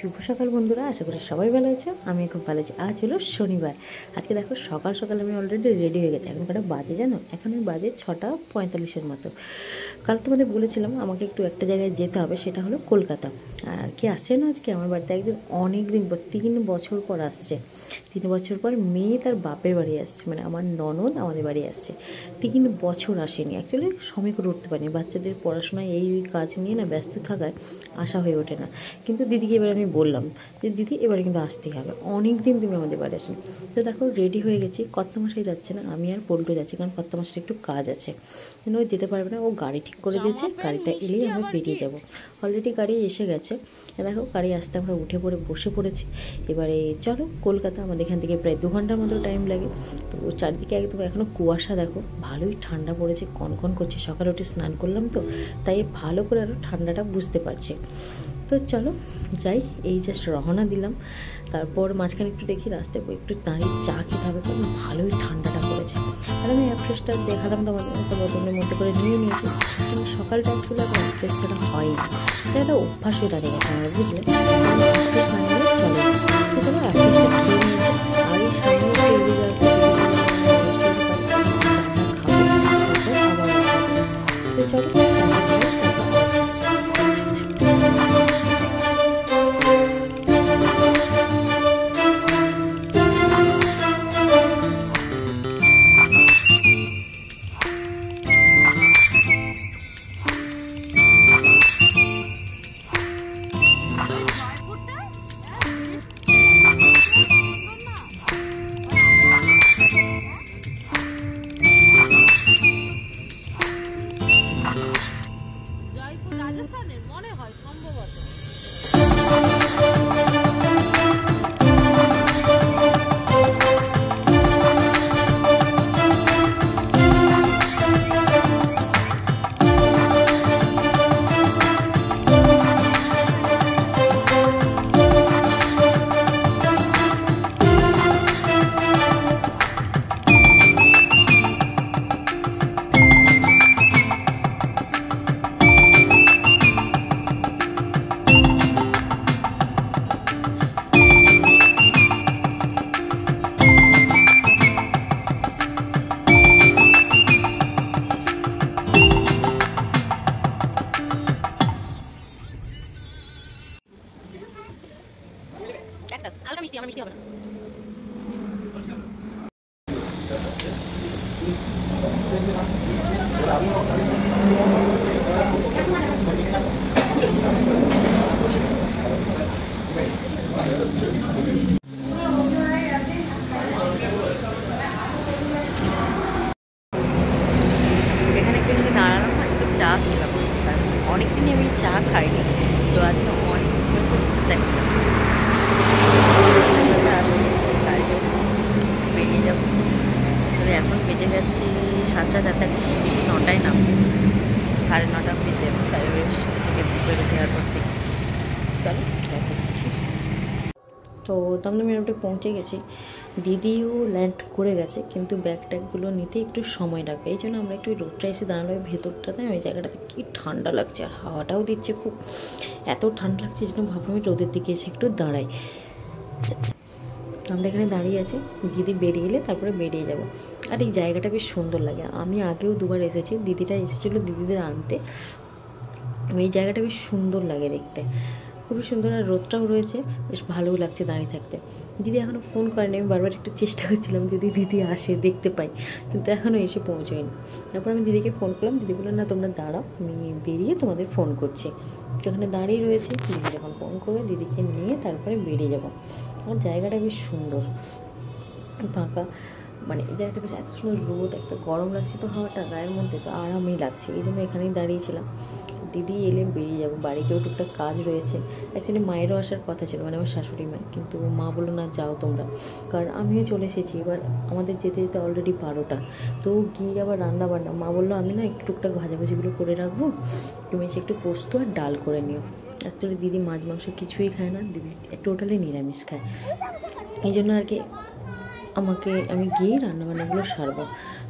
শুভ সকাল বন্ধুরা, আশা করি সবাই ভালো আছে। আমি খুব ভালো আছি। আজ হলো শনিবার। আজকে দেখো সকাল সকাল আমি অলরেডি রেডি হয়ে গেছি। এখন কটা বাজে জানো? এখন বাজে 6:45 মতো। কাল তোমাদের বলেছিলাম আমাকে একটু একটা জায়গায় যেতে হবে, সেটা হলো কলকাতা। আর কি আসছে না আজকে আমার বাড়িতে একজন অনেক দিন পর, 3 বছর পর আসছে। 3 বছর পর মেয়ে তার বাপের বাড়ি আসছে, মানে আমার ননদ আমাদের বাড়ি আসছে। 3 বছর আসেনি, অ্যাকচুয়ালি সময় করে উঠতে পারিনি, বাচ্চাদের পড়াশোনায় এই কাজ নিয়ে না ব্যস্ত থাকায় আসা হয়ে ওঠে না। কিন্তু দিদিকে এবার আমি বললাম যে দিদি এবারে কিন্তু আসতেই হবে, অনেক দিন তুমি আমাদের বাড়ি আসেনি। তো দেখো রেডি হয়ে গেছি। কর্তামশাই যাচ্ছে না, আমি আর পল্টু যাচ্ছি, কারণ কর্তামশাই একটু কাজ আছে, কিন্তু ও যেতে পারবে না। ও গাড়ি ঠিক করে দিয়েছে, গাড়িটা এলেই আমরা বেরিয়ে যাব। অলরেডি গাড়ি এসে গেছে। দেখো গাড়ি আসতে আমরা উঠে পড়ে বসে পড়েছি। এবারে চলো কলকাতা, আমাদের এখান থেকে প্রায় 2 ঘন্টার মতো টাইম লাগে। তো চারদিকে একদম এখনও কুয়াশা, দেখো ভালোই ঠান্ডা পড়েছে, কনকন করছে। সকালে উঠে স্নান করলাম তো, তাই ভালো করে আরও ঠান্ডাটা বুঝতে পারছি। তো চলো যাই, এই জাস্ট রওনা দিলাম। তারপর মাঝখানে একটু দেখি রাস্তায় একটু দাঁড়িয়ে চা খেতে হবে, কারণ ভালোই ঠান্ডাটা পড়েছে। আর আমি অ্যাপ্রেসটা দেখালাম তোমাদের, একটা বোতলের মধ্যে করে নিয়ে নিয়েছি। কিন্তু সকালটা একটু আমার অ্যাপ্রেস ছাড়া হয়নি, এটা একটা অভ্যাস হয়ে দাঁড়িয়ে গেছে আমার, বুঝলে? অ্যাপ্রেস না নিলে চলে। তো চলো অ্যাপ্রেসটা খেয়ে নিয়েছি। আর এই সামনে এগিয়ে যাওয়ার পর চলো মিষ্টি, আমার মিষ্টি হবে না। এখানে একটু এসে দাঁড়ালাম, একটু চা খেলাম। অনেকদিনই আমি চা খাইনি, তো আজকে অনেক চা খেলাম। গাড়িতে বেরিয়ে যাবো। আসলে এখন বেজে গেছি 7:43, 9টায় নামবে, 9:30 বেজে ফ্লাইওভার থেকে বেরোতে এয়ারপোর্ট থেকে। চলো তো দমদম এয়ারপোর্টে পৌঁছে গেছি। দিদিও ল্যান্ড করে গেছে, কিন্তু ব্যাগ ট্যাগগুলো নিতে একটু সময় লাগবে। এই জন্য আমরা একটু রোদটা এসে দাঁড়ালো ভেতরটাতে। ওই জায়গাটাতে কি ঠান্ডা লাগছে, আর হাওয়াটাও দিচ্ছে খুব, এত ঠান্ডা লাগছে যেন ভাবলাম আমি রোদের দিকে এসে একটু দাঁড়াই। আমরা এখানে দাঁড়িয়ে আছি, দিদি বেরিয়ে এলে তারপরে বেরিয়ে যাব। আর এই জায়গাটা বেশ সুন্দর লাগে, আমি আগেও 2বার এসেছি, দিদিরা এসেছিলো দিদিদের আনতে। এই জায়গাটা বেশ সুন্দর লাগে দেখতে, খুবই সুন্দর। আর রোদটাও রয়েছে, বেশ ভালোও লাগছে দাঁড়িয়ে থাকতে। দিদি এখনও ফোন করেনি, আমি বারবার একটু চেষ্টা করছিলাম যদি দিদি আসে দেখতে পাই, কিন্তু এখনও এসে পৌঁছয়নি। তারপর আমি দিদিকে ফোন করলাম, দিদি বললেন না তোমরা দাঁড়াও, আমি বেরিয়ে তোমাদের ফোন করছি। তো এখানে দাঁড়িয়ে রয়েছে, দিদি যখন ফোন করবে দিদিকে নিয়ে তারপরে বেরিয়ে যাবো। আমার জায়গাটা বেশ সুন্দর, ফাঁকা, মানে এই জায়গাটা বেশ এত সুন্দর। রোদ, একটা গরম লাগছে তো হাওয়াটা গায়ের মধ্যে, তো আরামই লাগছে, এই জন্য এখানেই দাঁড়িয়েছিলাম। দিদি এলে বেরিয়ে যাবো, বাড়িতেও টুকটাক কাজ রয়েছে। অ্যাকচুয়ালি মায়েরও আসার কথা ছিল, মানে আমার শাশুড়ি মা, কিন্তু মা বললো না যাও তোমরা, কারণ আমিও চলে এসেছি। এবার আমাদের যেতে যেতে অলরেডি 12টা, তো গিয়ে আবার রান্না বান্না। মা বললো আমি না একটু টুকটাক ভাজাভুজিগুলো করে রাখবো, তুমি এসে একটু পোস্ত আর ডাল করে নিও। অ্যাকচুয়ালি দিদি মাছ মাংস কিছুই খায় না, দিদি টোটালি নিরামিষ খায়, এই জন্য আর কি আমি গিয়ে রান্নাবান্নাগুলো সারবো।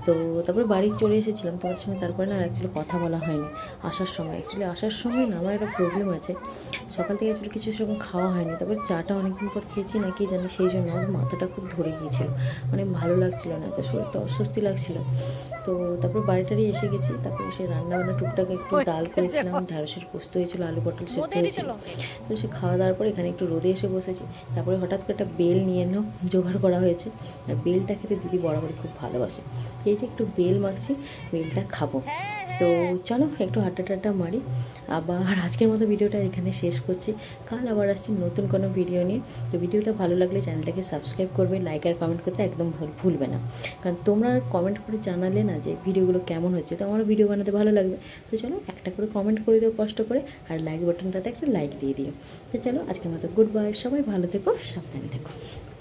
তো তারপরে বাড়ি চলে এসেছিলাম তোমাদের সঙ্গে, তারপরে না অ্যাকচুয়ালি কথা বলা হয়নি আসার সময়। অ্যাকচুয়ালি আসার সময় না আমার একটা প্রবলেম আছে, সকাল থেকে অ্যাকচুয়ালি কিছু সেরকম খাওয়া হয়নি, তারপরে চাটা অনেকদিন পর খেয়েছি না কি জানি, সেই জন্য আমার মাথাটা খুব ধরে গিয়েছিলো, মানে ভালো লাগছিলো না, তো শরীরটা অস্বস্তি লাগছিলো। তো তারপর বাড়িটারি এসে গেছি, তারপরে এসে রান্নাবান্না টুকটাক একটু ডাল করেছিলাম, ঢ্যাঁড়সের পোস্ত হয়েছিল, আলু পটল সেদ্ধ হয়েছিল। তো সে খাওয়া দাওয়ার পর এখানে একটু রোদে এসে বসেছি। তারপরে হঠাৎ করে একটা বেল নিয়ে জোগাড় করা হয়েছে, আর বেলটা খেতে দিদি বরাবরই খুব ভালোবাসে। এই যে একটু বেল মাখছি, বেলটা খাবো। তো চলো একটু আড্ডা মারি। আবার আজকের মতো ভিডিওটা এখানে শেষ করছি, কাল আবার আসছি নতুন কোনো ভিডিও নিয়ে। তো ভিডিওটা ভালো লাগলে চ্যানেলটাকে সাবস্ক্রাইব করবে, লাইক আর কমেন্ট করতে একদম ভুলবে না, কারণ তোমরা কমেন্ট করে জানালে না যে ভিডিওগুলো কেমন হচ্ছে, তো আমারও ভিডিও বানাতে ভালো লাগবে। তো চলো একটা করে কমেন্ট করে দিও কষ্ট করে, আর লাইক বাটনটাতে একটা লাইক দিয়ে দিও। তো চলো আজকের মতো গুড বাই, সবাই ভালো থেকো, সাবধানে থেকো।